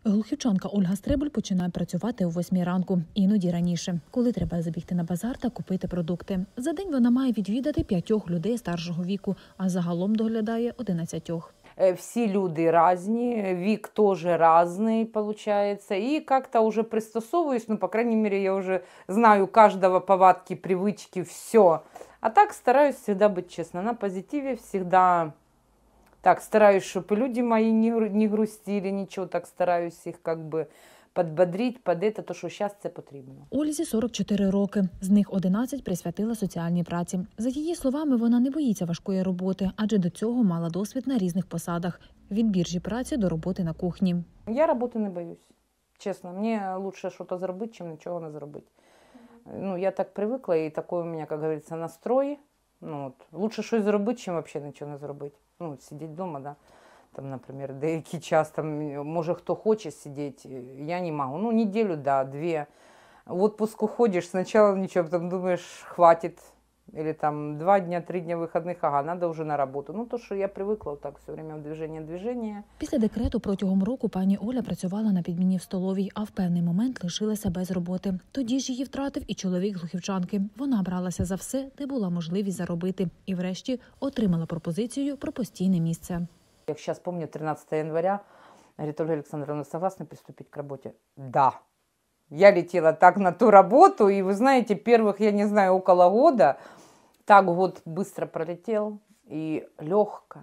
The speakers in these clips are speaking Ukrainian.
Глухівчанка Ольга Стрибуль починає працювати о 8 ранку, іноді раніше, коли треба забігти на базар та купити продукти. За день вона має відвідати 5 людей старшого віку, а загалом доглядає 11. Всі люди різні, вік теж різний, виходить. І як-то вже пристосовуюсь, по крайней мере, я вже знаю кожного повадки, привычки, все. А так стараюсь всегда быть честна, на позитиве всегда. Так, стараюсь, чтобы люди мои не грустили, ничего, так стараюсь их как бы подбодрить, под это, то, що зараз це потрібно. Ользі 44 роки, з них 11 присвятила соціальній праці. За її словами, вона не боїться важкої роботи, адже до цього мала досвід на різних посадах. Від біржі праці до роботи на кухні. Я роботи не боюсь, чесно. Мені краще щось зробити, чим нічого не зробити. Я так привикла, і такий у мене, як говориться, настрой. Лучше щось зробити, чим взагалі нічого не зробити. Сидіти вдома, да. Там, наприклад, деякий час, може хто хоче сидіти, я не можу. Неділю, да, 2. В отпуск уходиш, спочатку нічого, потім думаєш, хватить. Или там 2 дня, 3 дня вихідних, треба вже на роботу. То, що я привикла так все время в движення. Після декрету протягом року пані Оля працювала на підміні в столовій, а в певний момент лишилася без роботи. Тоді ж її втратив і чоловік глухівчанки. Вона бралася за все, де була можливість заробити. І врешті отримала пропозицію про постійне місце. Як зараз пам'ятаю, 13 января, говорит, Ольга Александровна, согласны приступить к работе? Да. Я летела так на ту работу, и вы знаете, первых, я не знаю, около года, так год быстро пролетел, и легко,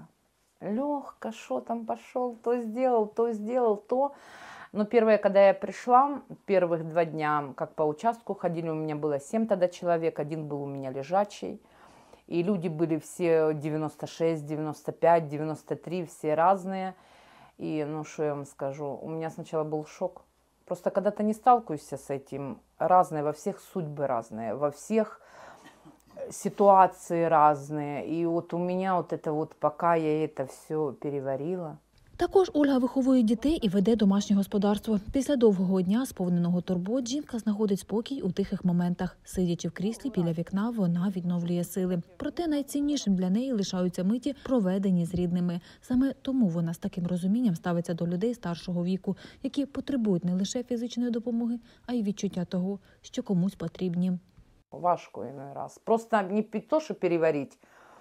что там пошел, то сделал, то. Но первое, когда я пришла, первых 2 дня, как по участку ходили, у меня было 7 тогда человек, 1 был у меня лежачий. И люди были все 96, 95, 93, все разные. И, что я вам скажу, у меня сначала был шок. Просто когда ты не сталкиваешься с этим, разные, во всех судьбы разные, во всех ситуации разные. И вот у меня вот это вот, пока я это все переварила. Також Ольга виховує дітей і веде домашнє господарство. Після довгого дня, сповненого турбот, жінка знаходить спокій у тихих моментах. Сидячи в кріслі біля вікна, вона відновлює сили. Проте найціннішим для неї лишаються миті, проведені з рідними. Саме тому вона з таким розумінням ставиться до людей старшого віку, які потребують не лише фізичної допомоги, а й відчуття того, що комусь потрібні. Важко іной раз. Просто не то, що переварити,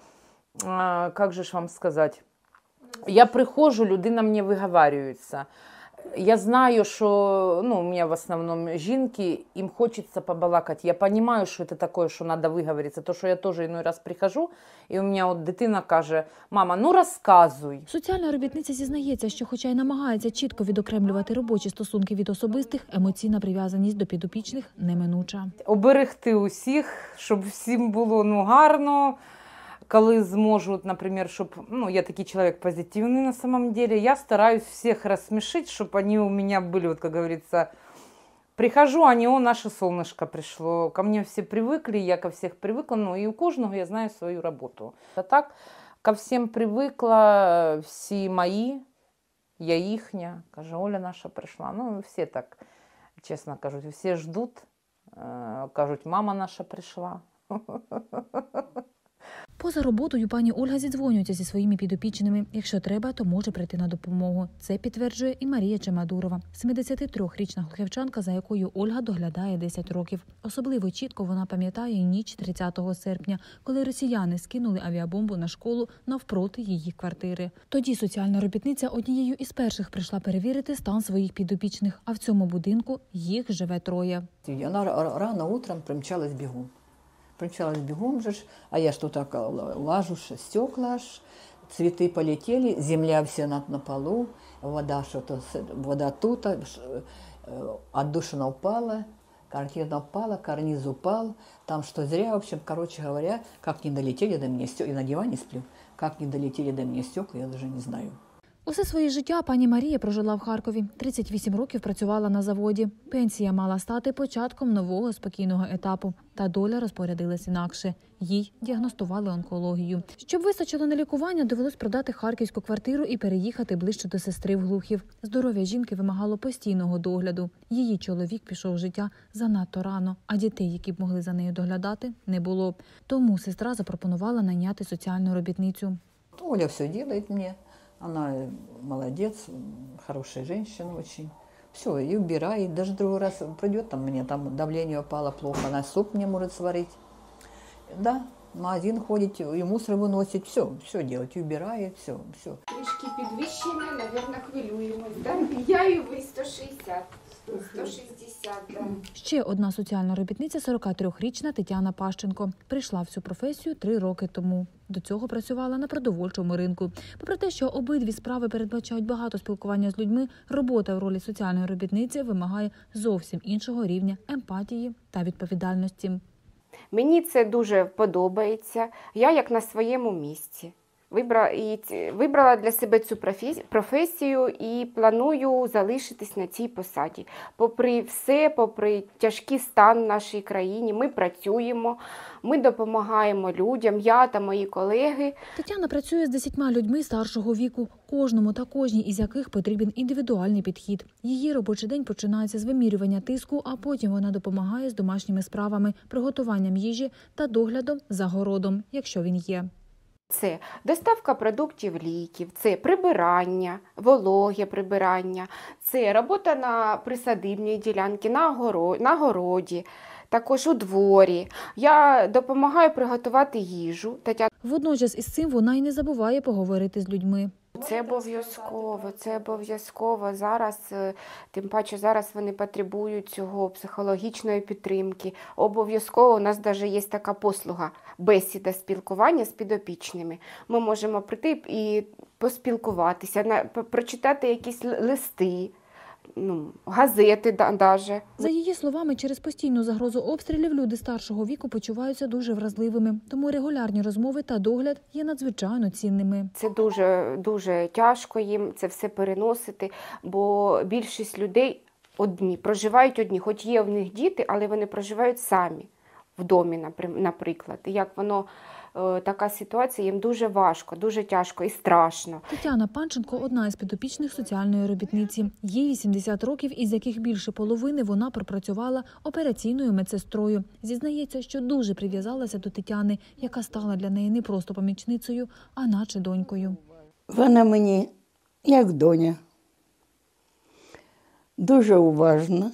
як же ж вам сказати. Я приходжу, людина мені виговарюється. Я знаю, що у мене в основному жінки, їм хочеться побалакати. Я розумію, що це таке, що треба виговоритися. То, що я теж іной раз приходжу, і у мене дитина каже, мама, розказуй. Соціальна робітниця зізнається, що хоча й намагається чітко відокремлювати робочі стосунки від особистих, емоційна прив'язаність до підопічних неминуча. Оберегти усіх, щоб всім було гарно. Коли зможу, наприклад, щоб, я такий чоловік позитивний на самом деле, я стараюсь всіх розсмішити, щоб вони у мене були, вот, как говорится, прихожу, наше солнышко пришло, ко мне все привыкли, я ко всех привыкла, и у кожного я знаю свою роботу. А так, ко всім привикла, всі мої, я їхня, каже, Оля наша прийшла, всі так, чесно кажуть, всі ждуть, кажуть, мама наша прийшла. Поза роботою пані Ольга зідзвонюється зі своїми підопічними. Якщо треба, то може прийти на допомогу. Це підтверджує і Марія Чемадурова, 73-річна глухівчанка, за якою Ольга доглядає 10 років. Особливо чітко вона пам'ятає ніч 30 серпня, коли росіяни скинули авіабомбу на школу навпроти її квартири. Тоді соціальна робітниця однією із перших прийшла перевірити стан своїх підопічних, а в цьому будинку їх живе 3. Вона рано утром примчалась бігом. А я что так лажу, стекла, цветы полетели, земля вся на полу, вода тут, отдушина упала, картина упала, карниз упал, там что зря, в общем, короче говоря, как не долетели до меня стекла, и на диване сплю, как не долетели до меня стекла, я даже не знаю. Усе своє життя пані Марія прожила в Харкові. 38 років працювала на заводі. Пенсія мала стати початком нового спокійного етапу. Та доля розпорядилась інакше. Їй діагностували онкологію. Щоб вистачило на лікування, довелось продати харківську квартиру і переїхати ближче до сестри в Глухів. Здоров'я жінки вимагало постійного догляду. Її чоловік пішов з життя занадто рано, а дітей, які б могли за нею доглядати, не було. Тому сестра запропонувала найняти соціальну робітницю. Оля все робить мені. Она молодец, хорошая женщина очень. Все, и убирает. Даже другой раз придет, там мне там давление упало плохо, она суп не может сварить. Да, в магазин ходит, и мусор выносит, все делать, и убирает, все. Трішки підвищення, мабуть, хвилюємось. Да? Я і ви 160. 160, да. Ще одна соціальна робітниця, 43-річна Тетяна Пащенко. Прийшла в цю професію 3 роки тому. До цього працювала на продовольчому ринку. Попри те, що обидві справи передбачають багато спілкування з людьми, робота в ролі соціальної робітниці вимагає зовсім іншого рівня емпатії та відповідальності. Мені це дуже подобається. Я як на своєму місці. Вибрала для себе цю професію і планую залишитись на цій посаді. Попри все, попри тяжкий стан в нашій країні, ми працюємо, ми допомагаємо людям, я та мої колеги. Тетяна працює з 10 людьми старшого віку, кожному та кожній із яких потрібен індивідуальний підхід. Її робочий день починається з вимірювання тиску, а потім вона допомагає з домашніми справами, приготуванням їжі та доглядом за городом, якщо він є. Це доставка продуктів, ліків, це прибирання, вологе прибирання, це робота на присадибній ділянці, на городі, також у дворі. Я допомагаю приготувати їжу. Водночас із цим вона й не забуває поговорити з людьми. Це обов'язково. Зараз, тим паче зараз вони потребують цього, психологічної підтримки. Обов'язково у нас навіть є така послуга – бесіда, спілкування з підопічними. Ми можемо прийти і поспілкуватися, прочитати якісь листи, газети навіть. За її словами, через постійну загрозу обстрілів люди старшого віку почуваються дуже вразливими, тому регулярні розмови та догляд є надзвичайно цінними. Це дуже тяжко їм це все переносити, бо більшість людей проживають одні, хоч є в них діти, але вони проживають самі в домі, наприклад. І як воно, така ситуація, їм дуже важко, дуже тяжко і страшно. Тетяна Пащенко – одна із підопічних соціальної робітниці. Їй 80 років, із яких більше половини вона пропрацювала операційною медсестрою. Зізнається, що дуже прив'язалася до Тетяни, яка стала для неї не просто помічницею, а наче донькою. Вона мені як доня. Дуже уважна.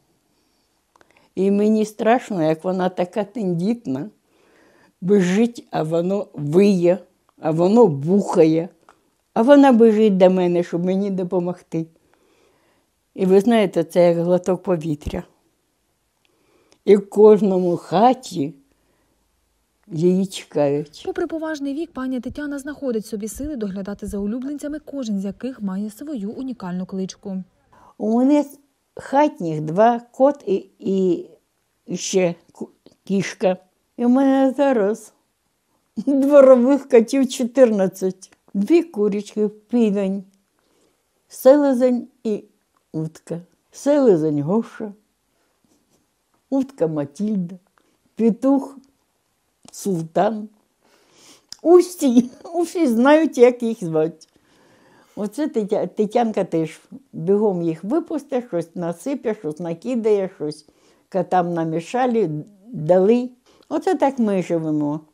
І мені страшно, як вона така тендітна. Біжить, а воно виє, а воно бухає. А вона біжить до мене, щоб мені допомогти. І ви знаєте, це як глоток повітря. І в кожному хаті її чекають. Попри поважний вік, пані Тетяна знаходить собі сили доглядати за улюбленцями, кожен з яких має свою унікальну кличку. У мене хатніх 2, кот і ще кішка. І в мене зараз дворових котів 14. 2 курочки, півень, селезень і утка. Селезень Гоша, утка Матільда, петух Султан. Усі знають, як їх звати. Оце Тетянка теж бігом їх випустить, щось насипе, щось накидає, щось котам намішали, дали. Оце так ми живемо.